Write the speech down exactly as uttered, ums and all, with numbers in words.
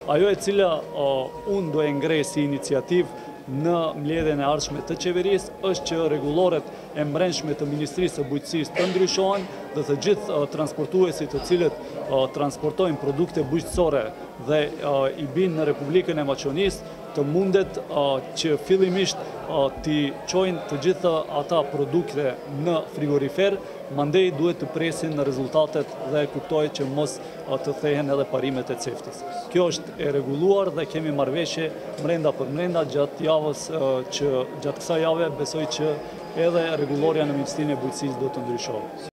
Ajo e cila uh, unë do e ngrej si iniciativë në mbledhjen e ardhshme të qeverisë është që rregulloret e brendshme të Ministrisë së Bujqësisë të ndryshohen dhe të gjithë uh, transportuesit të cilët uh, transportojnë produkte bujqësore dhe uh, i binë në Republikën e Maqedonisë të mundet uh, që fillimisht uh, t'i çojnë të gjitha ata produkte në frigorifer, mandej duhet të presin në rezultatet dhe kuptojnë që mos uh, të thehen edhe parimet e ceftës. Kjo është e rregulluar dhe kemi marrëveshje mrenda për mrenda gjatë javës uh, që gjatë kësaj jave besoj që edhe rregulloria në Ministrinë e Bujqësisë do të ndryshohet.